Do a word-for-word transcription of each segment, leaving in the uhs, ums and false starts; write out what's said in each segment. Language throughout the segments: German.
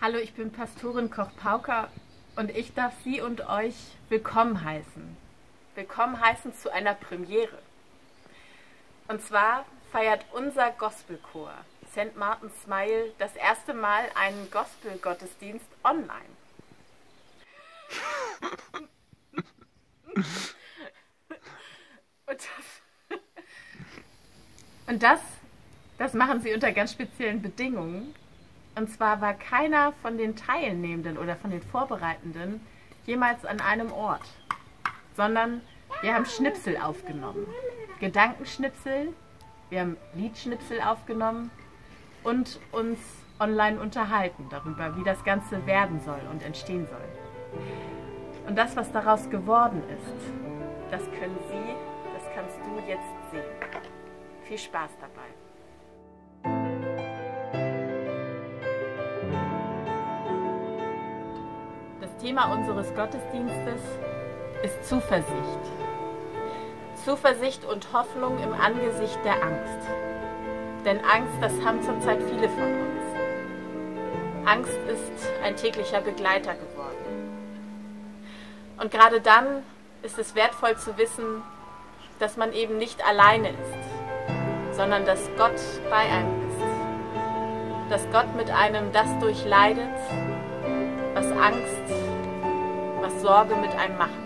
Hallo, ich bin Pastorin Koch-Pauker und ich darf Sie und euch willkommen heißen. Willkommen heißen zu einer Premiere. Und zwar feiert unser Gospelchor Sankt Martin Smile das erste Mal einen Gospel-Gottesdienst online. Und das, und das, das machen sie unter ganz speziellen Bedingungen. Und zwar war keiner von den Teilnehmenden oder von den Vorbereitenden jemals an einem Ort, sondern wir haben Schnipsel aufgenommen. Gedankenschnipsel, wir haben Liedschnipsel aufgenommen und uns online unterhalten darüber, wie das Ganze werden soll und entstehen soll. Und das, was daraus geworden ist, das können Sie, das kannst du jetzt sehen. Viel Spaß dabei. Das Thema unseres Gottesdienstes ist Zuversicht. Zuversicht und Hoffnung im Angesicht der Angst. Denn Angst, das haben zurzeit viele von uns. Angst ist ein täglicher Begleiter geworden. Und gerade dann ist es wertvoll zu wissen, dass man eben nicht alleine ist, sondern dass Gott bei einem ist. Dass Gott mit einem das durchleidet, was Angst, was Sorge mit einem machen.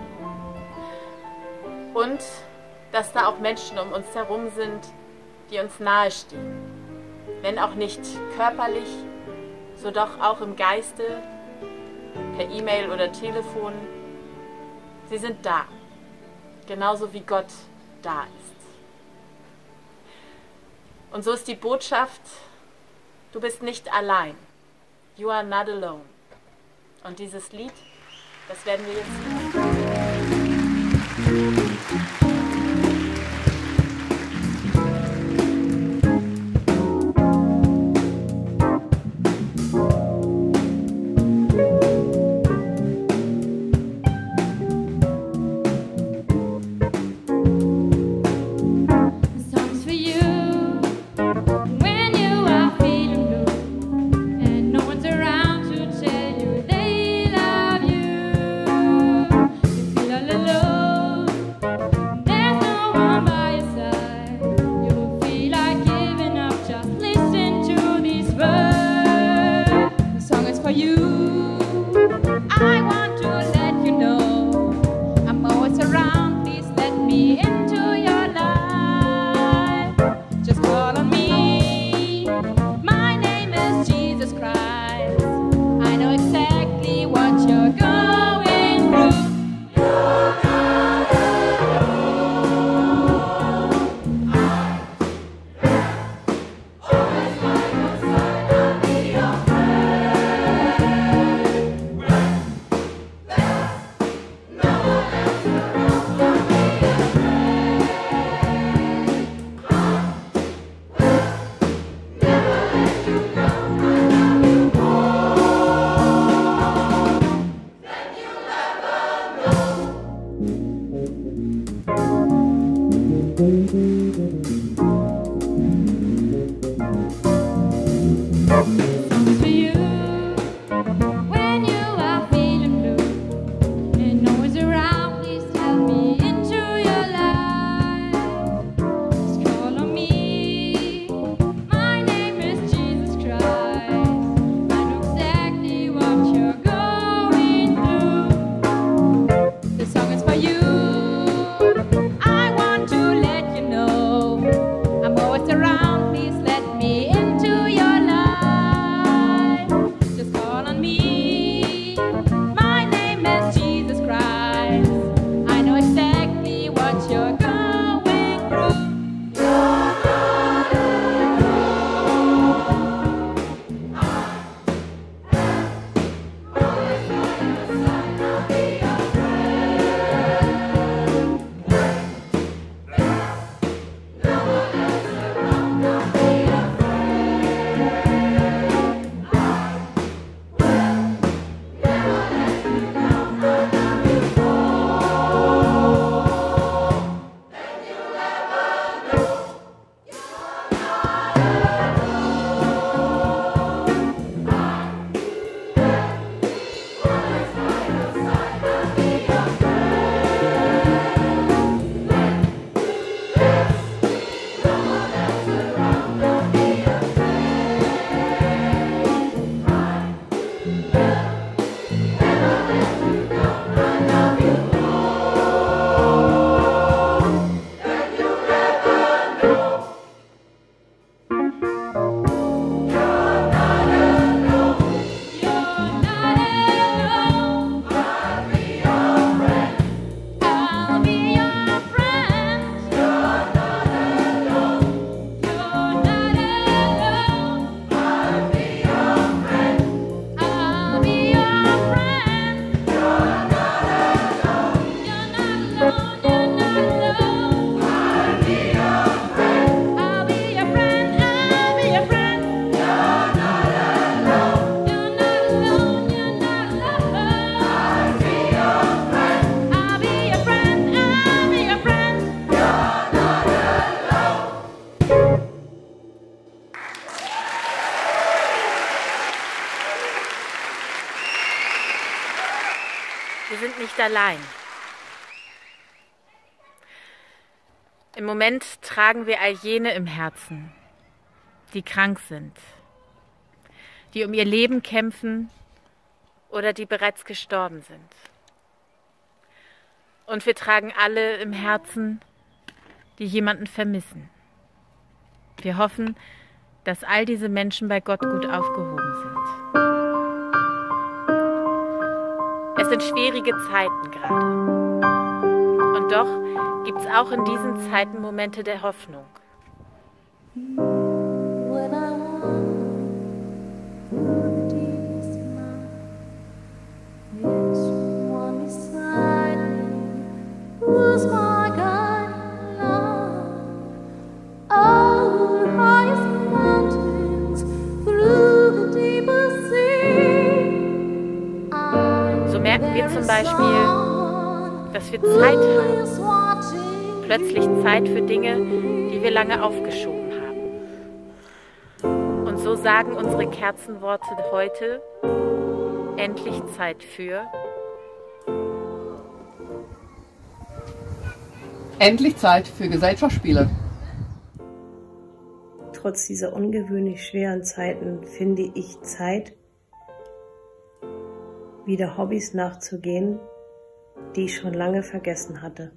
Und dass da auch Menschen um uns herum sind, die uns nahestehen. Wenn auch nicht körperlich, so doch auch im Geiste, per E-Mail oder Telefon. Sie sind da, genauso wie Gott da ist. Und so ist die Botschaft, du bist nicht allein. You are not alone. Und dieses Lied, das werden wir jetzt hören. You allein. Im Moment tragen wir all jene im Herzen, die krank sind, die um ihr Leben kämpfen oder die bereits gestorben sind. Und wir tragen alle im Herzen, die jemanden vermissen. Wir hoffen, dass all diese Menschen bei Gott gut aufgehoben sind. Es sind schwierige Zeiten gerade. Und doch gibt es auch in diesen Zeiten Momente der Hoffnung. So merken wir zum Beispiel, dass wir Zeit haben. Plötzlich Zeit für Dinge, die wir lange aufgeschoben haben. Und so sagen unsere Kerzenworte heute: endlich Zeit für. Endlich Zeit für Gesellschaftsspiele. Trotz dieser ungewöhnlich schweren Zeiten finde ich Zeit, wieder Hobbys nachzugehen, die ich schon lange vergessen hatte.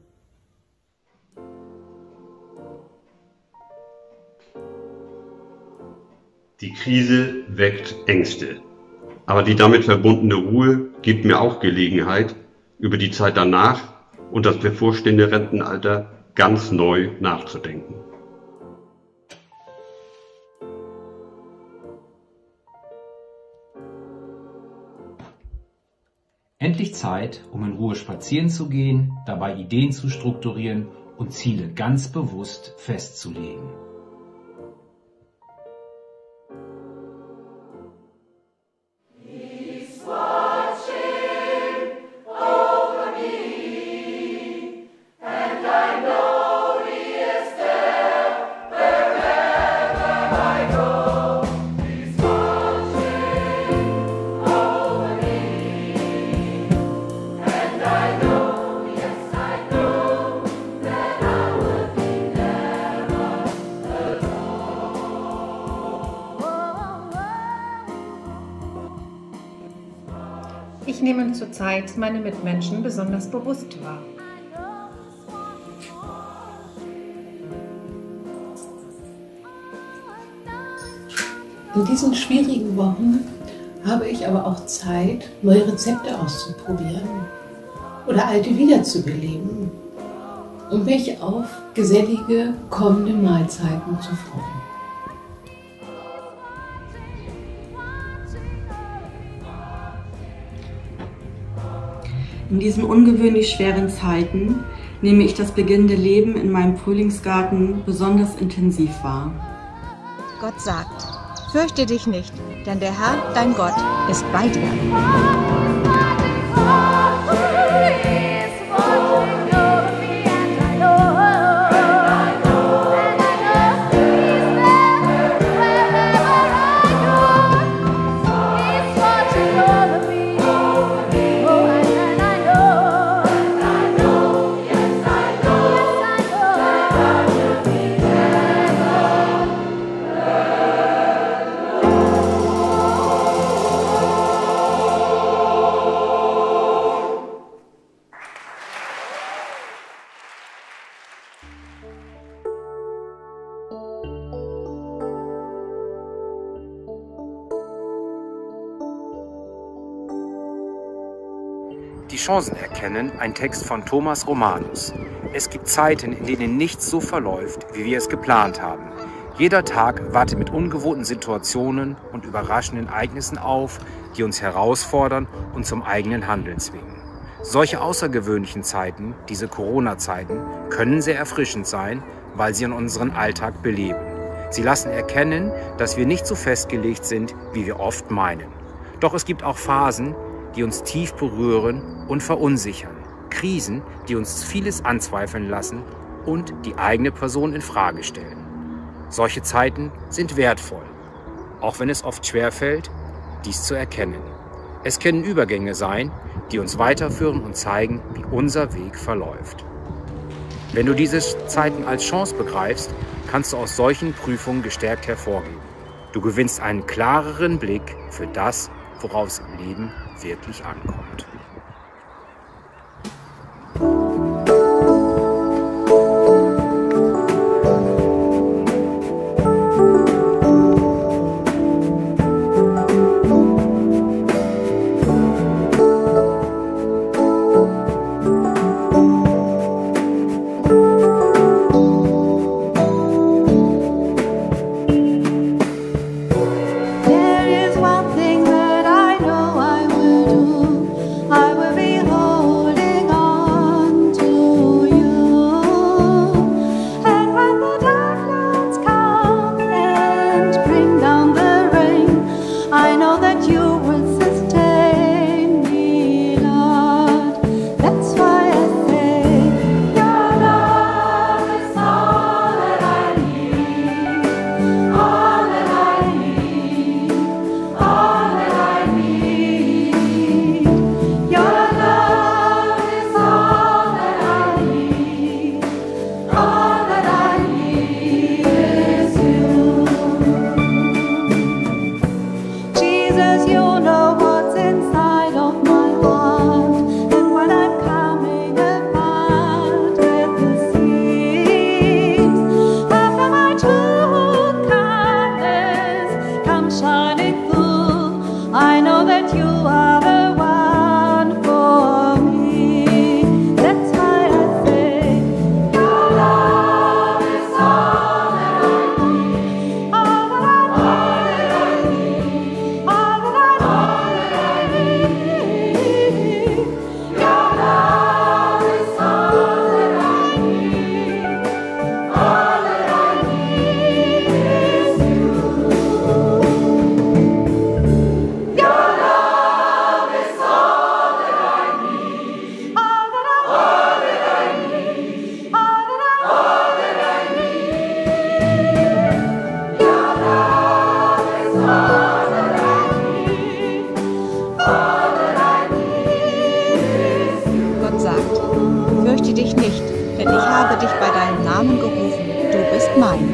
Die Krise weckt Ängste, aber die damit verbundene Ruhe gibt mir auch Gelegenheit, über die Zeit danach und das bevorstehende Rentenalter ganz neu nachzudenken. Endlich Zeit, um in Ruhe spazieren zu gehen, dabei Ideen zu strukturieren und Ziele ganz bewusst festzulegen. Ich nehme zurzeit meine Mitmenschen besonders bewusst wahr. In diesen schwierigen Wochen habe ich aber auch Zeit, neue Rezepte auszuprobieren oder alte wiederzubeleben, um mich auf gesellige kommende Mahlzeiten zu freuen. In diesen ungewöhnlich schweren Zeiten nehme ich das beginnende Leben in meinem Frühlingsgarten besonders intensiv wahr. Gott sagt: Fürchte dich nicht, denn der Herr, dein Gott, ist bei dir. Die Chancen erkennen, ein Text von Thomas Romanus. Es gibt Zeiten, in denen nichts so verläuft, wie wir es geplant haben. Jeder Tag wartet mit ungewohnten Situationen und überraschenden Ereignissen auf, die uns herausfordern und zum eigenen Handeln zwingen. Solche außergewöhnlichen Zeiten, diese Corona-Zeiten, können sehr erfrischend sein, weil sie unseren Alltag beleben. Sie lassen erkennen, dass wir nicht so festgelegt sind, wie wir oft meinen. Doch es gibt auch Phasen, die uns tief berühren und verunsichern. Krisen, die uns vieles anzweifeln lassen und die eigene Person in Frage stellen. Solche Zeiten sind wertvoll, auch wenn es oft schwerfällt, dies zu erkennen. Es können Übergänge sein, die uns weiterführen und zeigen, wie unser Weg verläuft. Wenn du diese Zeiten als Chance begreifst, kannst du aus solchen Prüfungen gestärkt hervorgehen. Du gewinnst einen klareren Blick für das, worauf es im Leben wirklich ankommt. Fürchte dich nicht, denn ich habe dich bei deinem Namen gerufen. Du bist mein.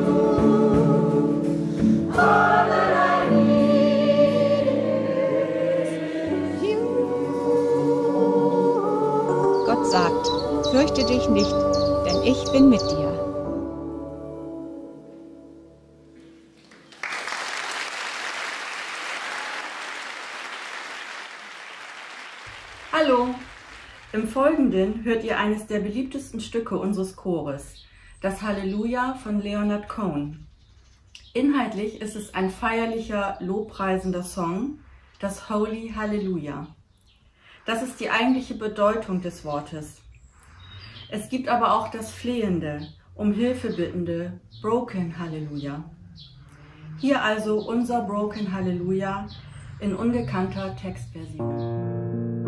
Gott sagt, fürchte dich nicht, denn ich bin mit dir. Hallo! Im Folgenden hört ihr eines der beliebtesten Stücke unseres Chores, das Halleluja von Leonard Cohen. Inhaltlich ist es ein feierlicher, lobpreisender Song, das Holy Hallelujah. Das ist die eigentliche Bedeutung des Wortes. Es gibt aber auch das flehende, um Hilfe bittende Broken Hallelujah. Hier also unser Broken Hallelujah in ungekannter Textversion.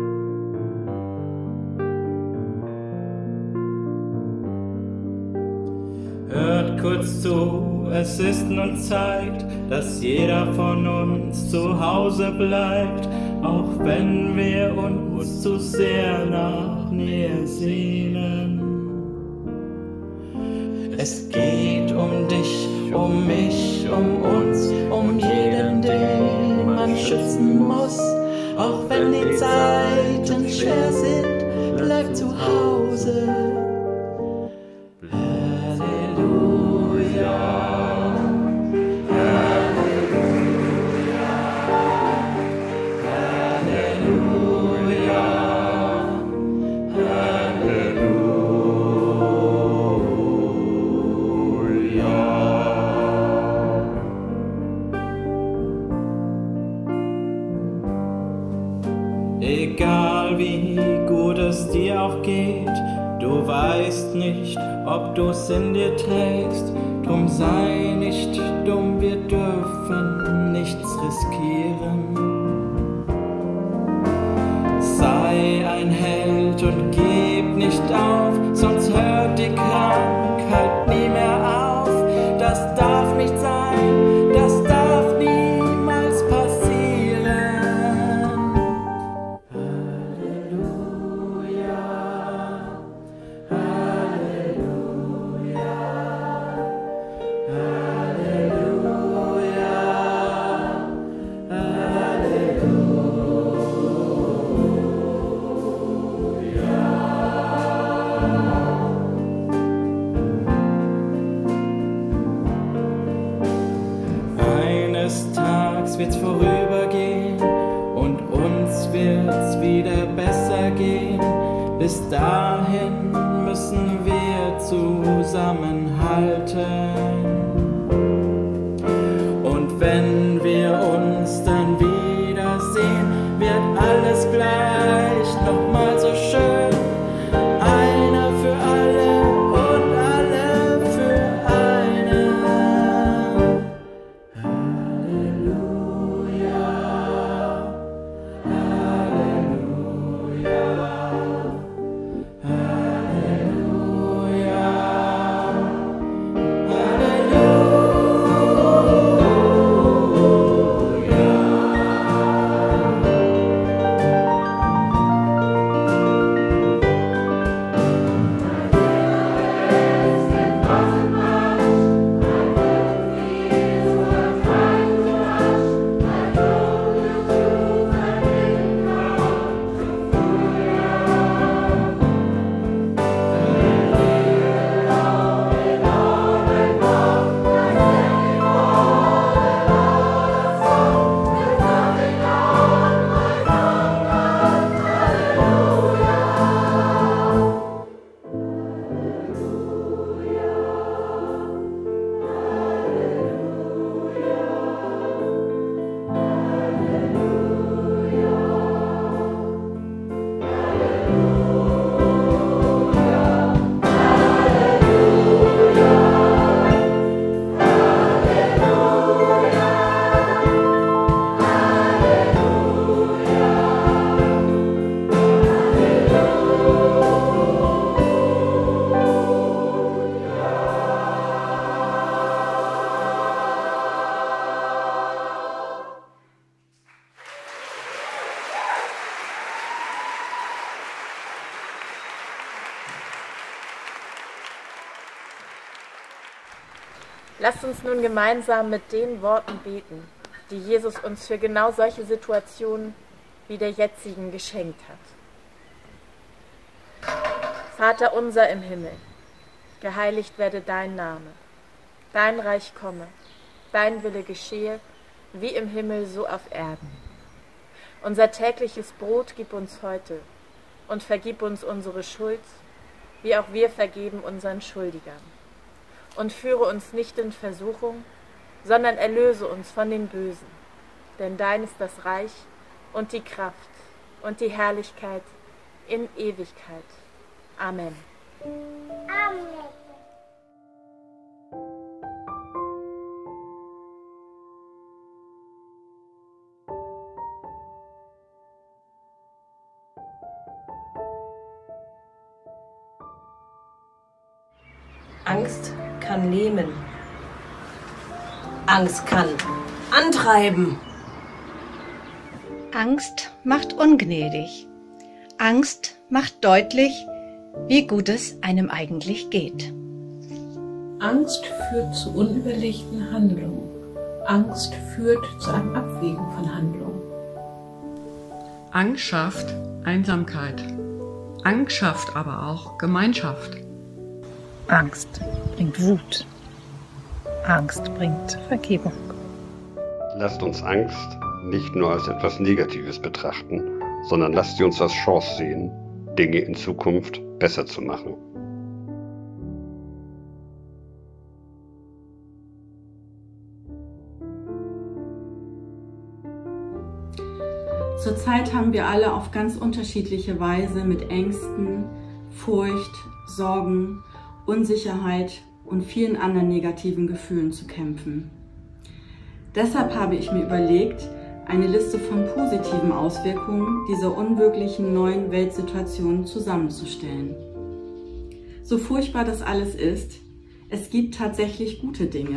Hört kurz zu, es ist nun Zeit, dass jeder von uns zu Hause bleibt, auch wenn wir uns zu sehr nach Nähe sehnen. Es geht um dich, um mich, um uns, um jeden, den man schützen muss. Auch wenn die Zeiten schwer sind, bleib zu Hause. Egal wie gut es dir auch geht, du weißt nicht, ob du's in dir trägst. Drum sei nicht dumm, wir dürfen nichts riskieren. Sei ein Held und gib nicht auf, sonst hört die Krankheit nie mehr auf. Das darf nicht sein, das darf niemals passieren. Bis dahin müssen wir zusammenhalten. Und wenn wir uns dann wiedersehen, wird alles gleich nochmal so schön. Einer für alle und alle für einen. Halleluja, Halleluja, Halleluja, Lasst uns nun gemeinsam mit den Worten beten, die Jesus uns für genau solche Situationen wie der jetzigen geschenkt hat. Vater unser im Himmel, geheiligt werde dein Name, dein Reich komme, dein Wille geschehe, wie im Himmel so auf Erden. Unser tägliches Brot gib uns heute und vergib uns unsere Schuld, wie auch wir vergeben unseren Schuldigern. Und führe uns nicht in Versuchung, sondern erlöse uns von den Bösen. Denn dein ist das Reich und die Kraft und die Herrlichkeit in Ewigkeit. Amen. Amen. Angst kann lähmen. Angst kann antreiben. Angst macht ungnädig. Angst macht deutlich, wie gut es einem eigentlich geht. Angst führt zu unüberlegten Handlungen. Angst führt zu einem Abwägen von Handlungen. Angst schafft Einsamkeit. Angst schafft aber auch Gemeinschaft. Angst bringt Wut. Angst bringt Vergebung. Lasst uns Angst nicht nur als etwas Negatives betrachten, sondern lasst sie uns als Chance sehen, Dinge in Zukunft besser zu machen. Zurzeit haben wir alle auf ganz unterschiedliche Weise mit Ängsten, Furcht, Sorgen, Unsicherheit und vielen anderen negativen Gefühlen zu kämpfen. Deshalb habe ich mir überlegt, eine Liste von positiven Auswirkungen dieser unwirklichen neuen Weltsituation zusammenzustellen. So furchtbar das alles ist, es gibt tatsächlich gute Dinge.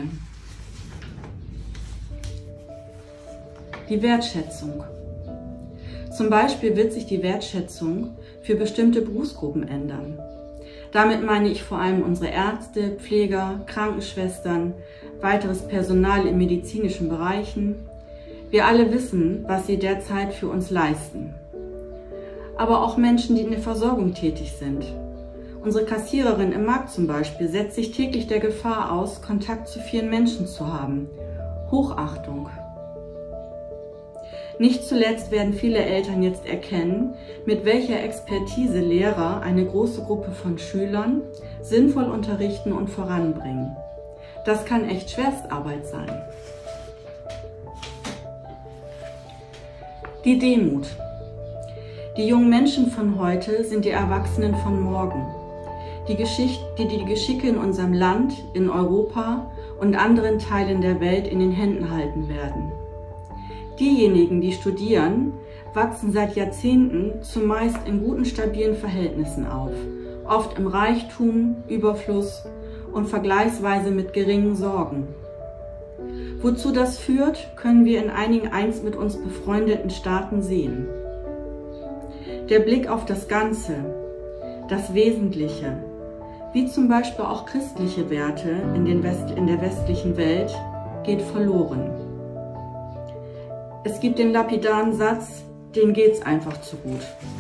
Die Wertschätzung. Zum Beispiel wird sich die Wertschätzung für bestimmte Berufsgruppen ändern. Damit meine ich vor allem unsere Ärzte, Pfleger, Krankenschwestern, weiteres Personal in medizinischen Bereichen. Wir alle wissen, was sie derzeit für uns leisten. Aber auch Menschen, die in der Versorgung tätig sind. Unsere Kassiererin im Markt zum Beispiel setzt sich täglich der Gefahr aus, Kontakt zu vielen Menschen zu haben. Hochachtung. Nicht zuletzt werden viele Eltern jetzt erkennen, mit welcher Expertise Lehrer eine große Gruppe von Schülern sinnvoll unterrichten und voranbringen. Das kann echt Schwerstarbeit sein. Die Demut. Die jungen Menschen von heute sind die Erwachsenen von morgen, die, Geschicht die die Geschicke in unserem Land, in Europa und anderen Teilen der Welt in den Händen halten werden. Diejenigen, die studieren, wachsen seit Jahrzehnten zumeist in guten, stabilen Verhältnissen auf, oft im Reichtum, Überfluss und vergleichsweise mit geringen Sorgen. Wozu das führt, können wir in einigen einst mit uns befreundeten Staaten sehen. Der Blick auf das Ganze, das Wesentliche, wie zum Beispiel auch christliche Werte in, den West in der westlichen Welt, geht verloren. Es gibt den lapidaren Satz, denen geht's einfach zu gut.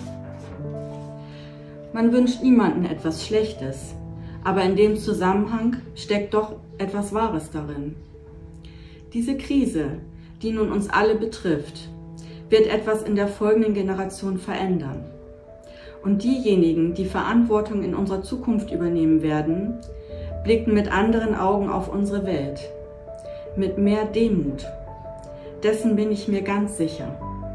Man wünscht niemandem etwas Schlechtes, aber in dem Zusammenhang steckt doch etwas Wahres darin. Diese Krise, die nun uns alle betrifft, wird etwas in der folgenden Generation verändern. Und diejenigen, die Verantwortung in unserer Zukunft übernehmen werden, blicken mit anderen Augen auf unsere Welt, mit mehr Demut. Dessen bin ich mir ganz sicher.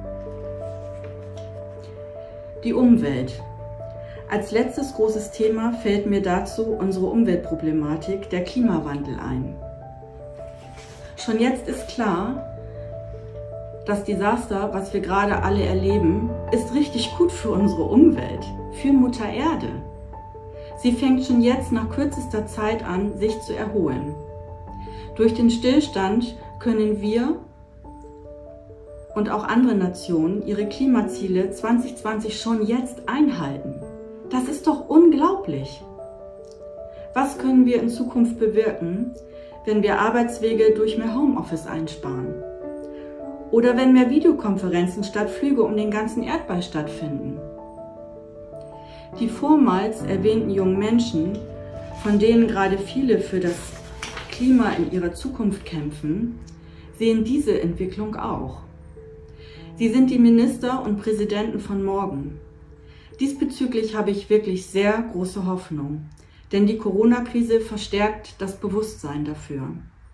Die Umwelt. Als letztes großes Thema fällt mir dazu unsere Umweltproblematik, der Klimawandel, ein. Schon jetzt ist klar, das Desaster, was wir gerade alle erleben, ist richtig gut für unsere Umwelt, für Mutter Erde. Sie fängt schon jetzt nach kürzester Zeit an, sich zu erholen. Durch den Stillstand können wir und auch andere Nationen ihre Klimaziele zwanzig zwanzig schon jetzt einhalten. Das ist doch unglaublich. Was können wir in Zukunft bewirken, wenn wir Arbeitswege durch mehr Homeoffice einsparen? Oder wenn mehr Videokonferenzen statt Flüge um den ganzen Erdball stattfinden? Die vormals erwähnten jungen Menschen, von denen gerade viele für das Klima in ihrer Zukunft kämpfen, sehen diese Entwicklung auch. Sie sind die Minister und Präsidenten von morgen. Diesbezüglich habe ich wirklich sehr große Hoffnung, denn die Corona-Krise verstärkt das Bewusstsein dafür.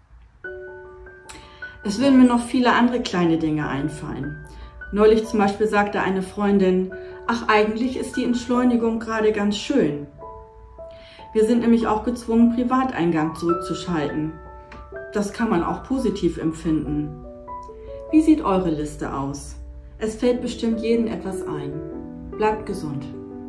Es würden mir noch viele andere kleine Dinge einfallen. Neulich zum Beispiel sagte eine Freundin, ach, eigentlich ist die Entschleunigung gerade ganz schön. Wir sind nämlich auch gezwungen, Privateingang zurückzuschalten. Das kann man auch positiv empfinden. Wie sieht eure Liste aus? Es fällt bestimmt jedem etwas ein. Bleibt gesund.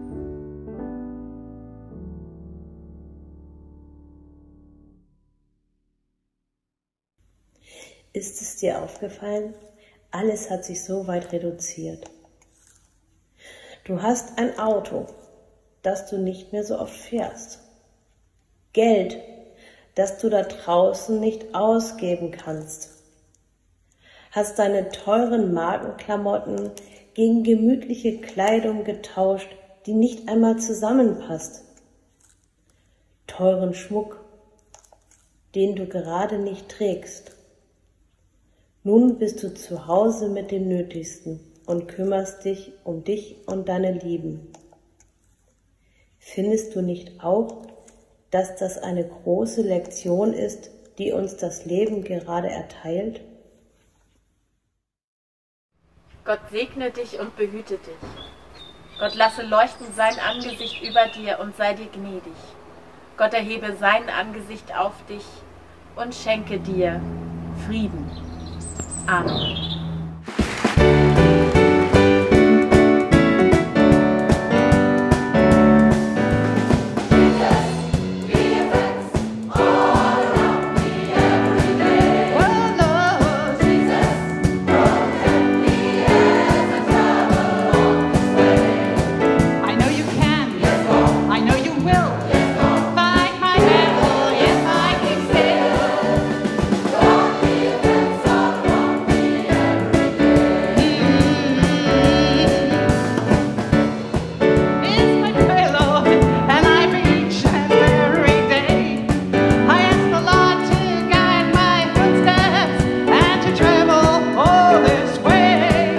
Ist es dir aufgefallen? Alles hat sich so weit reduziert. Du hast ein Auto, das du nicht mehr so oft fährst. Geld, das du da draußen nicht ausgeben kannst. Hast deine teuren Markenklamotten gegen gemütliche Kleidung getauscht, die nicht einmal zusammenpasst. Teuren Schmuck, den du gerade nicht trägst. Nun bist du zu Hause mit dem Nötigsten und kümmerst dich um dich und deine Lieben. Findest du nicht auch, dass das eine große Lektion ist, die uns das Leben gerade erteilt? Gott segne dich und behüte dich. Gott lasse leuchten sein Angesicht über dir und sei dir gnädig. Gott erhebe sein Angesicht auf dich und schenke dir Frieden. Amen. Way.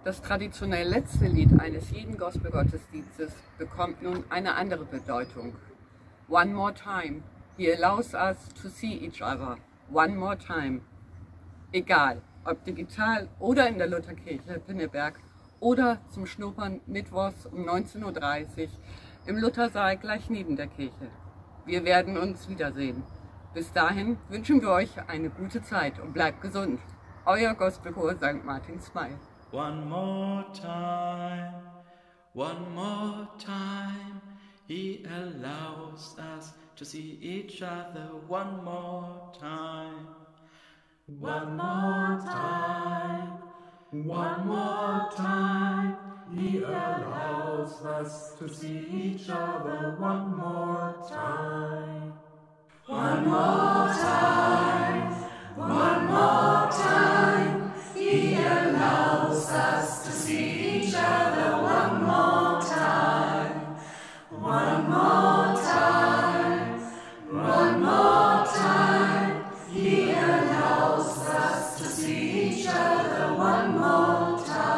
Das traditionell letzte Lied eines jeden Gospelgottesdienstes bekommt nun eine andere Bedeutung. One more time. He allows us to see each other. One more time. Egal, ob digital oder in der Lutherkirche Pinneberg oder zum Schnuppern mittwochs um neunzehn Uhr dreißig im Luthersaal gleich neben der Kirche. Wir werden uns wiedersehen. Bis dahin wünschen wir euch eine gute Zeit und bleibt gesund. Euer Gospelchor Sankt Martin-Smile. One more time, one more time, He allows us to see each other one more time. One more time, one more time, He allows us to see each other one more time. One more time, one more time, He allows us to see each other one more time. One more time, one more time, He allows us to see each other one more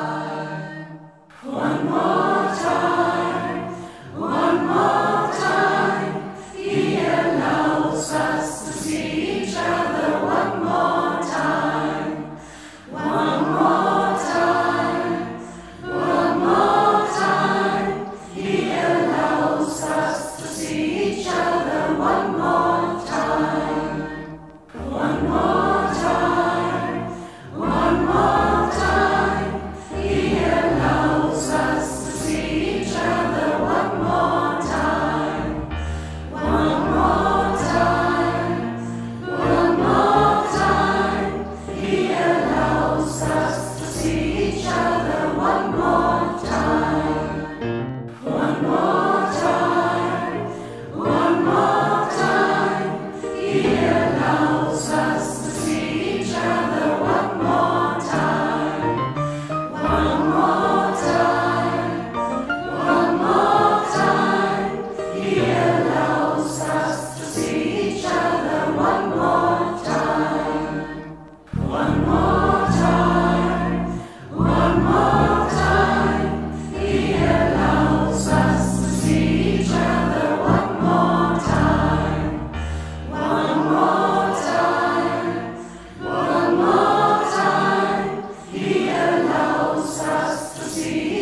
time. One more time, one more time, He allows us to see each other one more time. One more time, one more time, He allows us to see each other one more time. One more time, one more time, He allows us to see each other one more time. One more time, one more time, He allows us to see each other one more time. One more time, one more time, He allows us to see each other one more time. One more time, one more time, He allows us to see each other one more time. One more time, one more time, He allows us to see each other one more time. One more time, one more time, He allows us to see